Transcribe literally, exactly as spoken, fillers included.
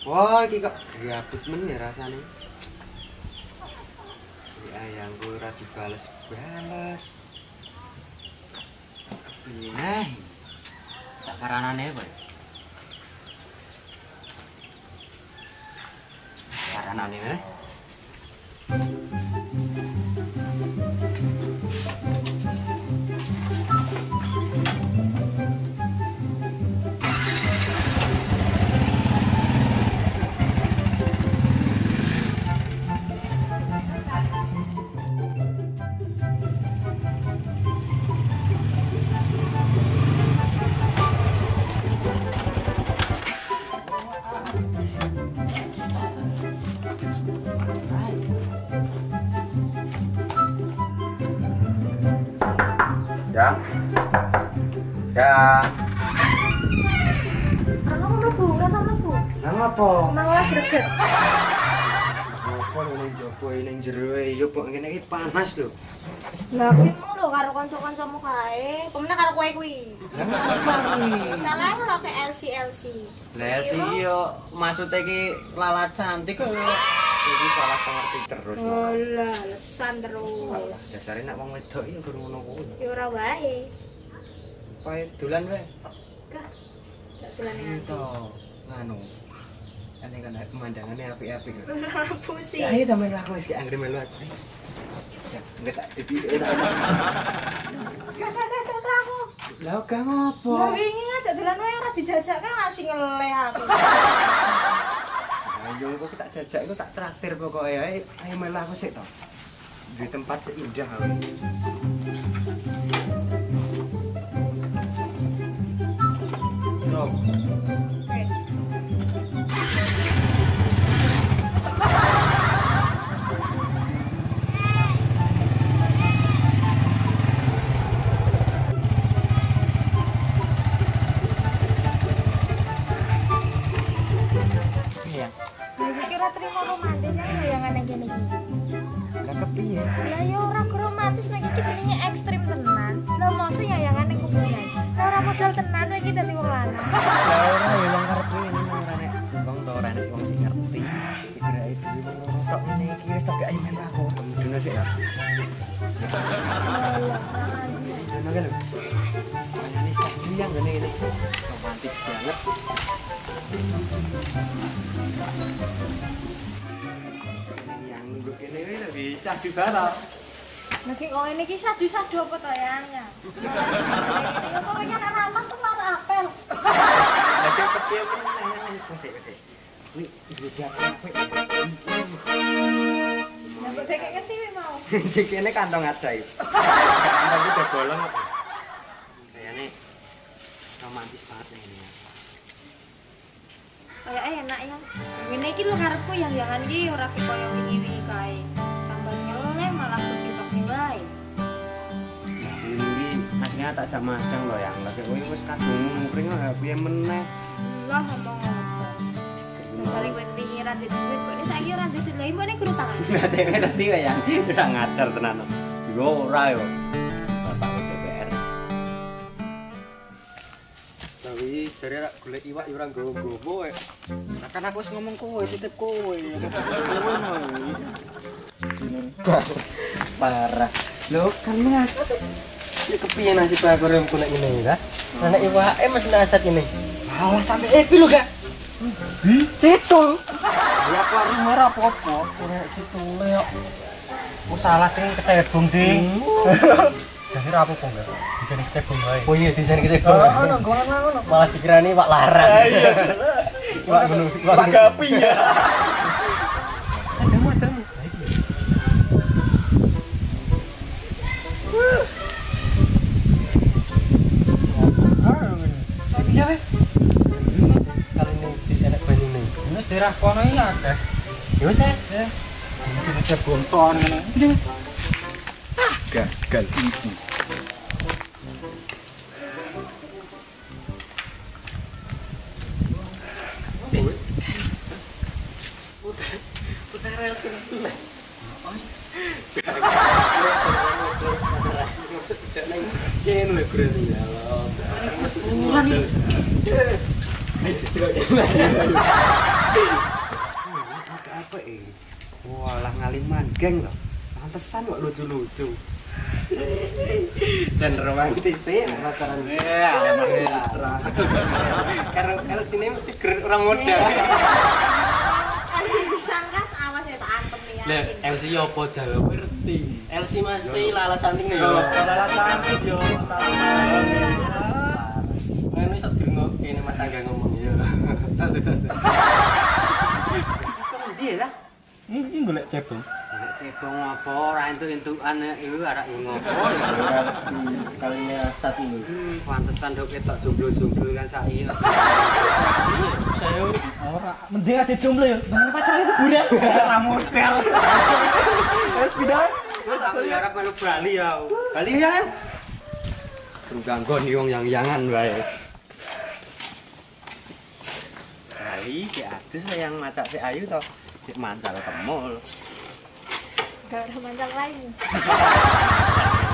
Wah, iki kok diabut men ya rasane. Iki ayamku ora dibales-bales. Kepiye? Tak karanane apa? Karanane eh? Ya. Ya. Ano ko Bu, rasa Mas Bu? Lah ngopo? Malah greget. Ngopo ning jopo ning jero e yo kok ngene iki panas lho. Lah kuwi mau lho karo kanca-kancamu kae. Pemene karo kowe kuwi. Lah ngopo iki? Salah lho ke L C L C. Lah sih yo maksud iki lalat cantik kok. Iki salah pengerti terus. Oh lah, lesan terus. Dasare nek wong wedok ya guru ngono kuwi. Ya ora wae. Pae dolan wae. Gak. Gak dolan Iki to nganu. Ane kan pemandangannya apik-apik lho. Ora pusing. Ya ayo temen aku wis anggere melu aku. Ya, enggak tak dipikir. Gak gak gak gak aku. Lah gak ngopo? Lah wingi ngajak dolan wae ora dijajak kan ngasih ngeleh aku. Ayo kok tak jajak iku tak traktir pokoke ae. Ayo melu aku sik to. Di tempat sik indah aku. Stop. Wes. Iya. Lah kira terima romantis ya yang ngene gini iki. Lah kepiye? Lah ya ora romantis nek iki jenenge ekstrim tenan. Lah mosok ya yang ngene kuburan. Lah ora modal tenan iki dadi wong lanang. Lah ora ya wong karepe ini nang ora nek wong to ora nek wong sing ngerti. Pikirake dhewe wong loro tok ngene iki wis tok gak imen aku. Mudune sik ya. Dene kan lho. Ini sakti yang ngene ini. Romantis banget. Yang nunggu kene wis bisa dibarang. Lagi kok ini ki sadu-sadu apa to yangnya? Ini kok kayaknya nek ramah tuh marah apel. Lagi kecil meneh wis wis. Kuwi ibu dia capek. Lah kok dekek ngerti mau. Dikene kantong ajaib. Kantong iki udah bolong kok. Kayaknya romantis banget nih ini. Kayak enak ya. Ngene iki lho karepku yang jangan iki ora koyo wingi-wingi kae. Sambil nyeleh malah kucing wae. Ini aslinya tak jak madang loh yang lagi kowe wis kadung muring kok piye meneh. Lah ngomong apa. Dasare kowe pikiran di duit kok ini saiki ora duit lha mbone guru tangan. Lah dhewe ngerti kok ya. Ora ngajar tenan. Yo ora yo. Bapak D P R. Tapi jare rak golek iwak yo ora nggowo-nggowo kowe. Lah kan aku wis ngomong kowe titip kowe. Parah. Lho kan Mas. Ya kepiye nasib aku rem golek ngene ya? Anak iwake Mas nasat ini. Alah sampe epi lho gak. Di cetul. Ya aku arep ora apa-apa, ora cetule kok. Ku salah ting kecebong, Ding. Jadi ra apa-apa enggak? Diseni kecebong wae. Oh iya, diseni kecebong. Oh, ngono, ngono. Malah dikirani Pak Larang. Iya, jelas. Pak ngono, Pak Gapi ya. Ada motor. Sapinya weh. Kali ini si enak banyu nih. Ini daerah kono ini akeh. Ya wis ya. Sing aja bonton ngene. Ah, gagal iki. Putar putar rel sing tulen. Kene lho guru ya Allah. Kurang iki. Apa eh? Walah ngaliman geng loh. Pantesan kok lucu-lucu. Dan romantis sih pacaran. Iya, Mas Citra. Karena kalau sini mesti ger- orang modal. Kan sih bisa kas awas ya tak antem nih Lah, yakin. L C yo podal ngerti. L C mesti lala cantik nih yo. Lala cantik yo, salam. Ngono iso dirungokke ini Mas Angga ngomong ya. Tas tas. Terus kok ndi ya? Ini golek cebong. Nek cebong apa ora entuk-entukan iku arek ngopo. Kalinya saat ini. Hmm, pantesan dok ketok jomblo-jomblo kan saiki. Saya Ora, mending ade jomblo yo. Nang pacar itu budak. Ra model. Wes pindah. Wes aku ya arep melu Bali ya. Bali ya kan? Ruganggon wong yang-yangan wae. Bali ki adus yang macak si Ayu to. Sik mancal kemul. Gak ada mancal lain.